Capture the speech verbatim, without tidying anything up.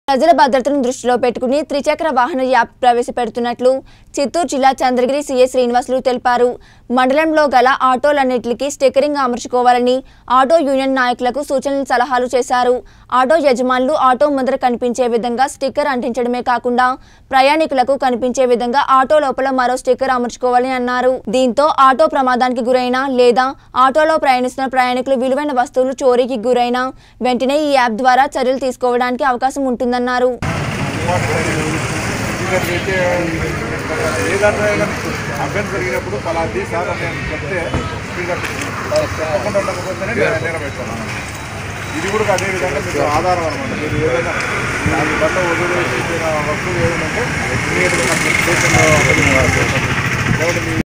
ప్రజల భద్రతను దృష్టిలో పెట్టుకుని త్రిచక్ర వాహన యాప్ ప్రవేశపెడుతున్నట్లు చిత్తూరు జిల్లా చంద్రగిరి సీఏ శ్రీనివాసులు తెలిపారు. మండలంలో గల ఆటోలన్నింటికి స్టిక్కరింగ్ అమర్చుకోవాలని ఆటో యూనియన్ నాయకులకు సూచనలు సలహాలు చేశారు. ఆటో యజమానులు ఆటో ముందర కనిపించే విధంగా స్టిక్కర్ అంటించడమే కాకుండా ప్రయాణికులకు కనిపించే విధంగా ఆటో లోపల మరో స్టిక్కర్ అమర్చుకోవాలని అన్నారు. దీంతో ఆటో ప్రమాదానికి గురైన లేదా ఆటోలో ప్రయాణిస్తున్న ప్రయాణికులు విలువైన వస్తువులు చోరీకి గురైన వెంటనే ఈ యాప్ ద్వారా చర్యలు తీసుకోవడానికి అవకాశం ఉంటుందన్నారు. ఇది కూడా అదే విధంగా మీకు ఆధారం అనమాట. మీరు ఏదైనా దాని వల్ల వదిలేసిన వస్తువులు ఏదంటే